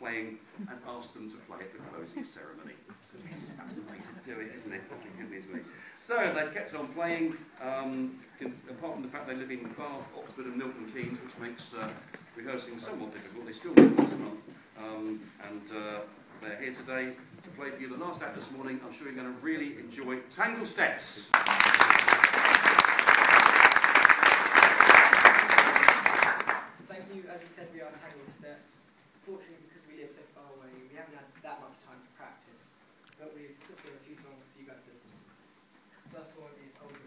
playing and ask them to play at the closing ceremony. That's the way to do it, isn't it? So they've kept on playing, apart from the fact they live in Bath, Oxford and Milton Keynes, which makes rehearsing somewhat difficult. They still meet once a month, they're here today to play for you the last act this morning. I'm sure you're going to really enjoy Tanglesteps. Thank you. As you said, we are Tanglesteps. Fortunately, because we live so far away, we haven't had that much time to practice, but we've put together a few songs for you guys to listen to. First one is Old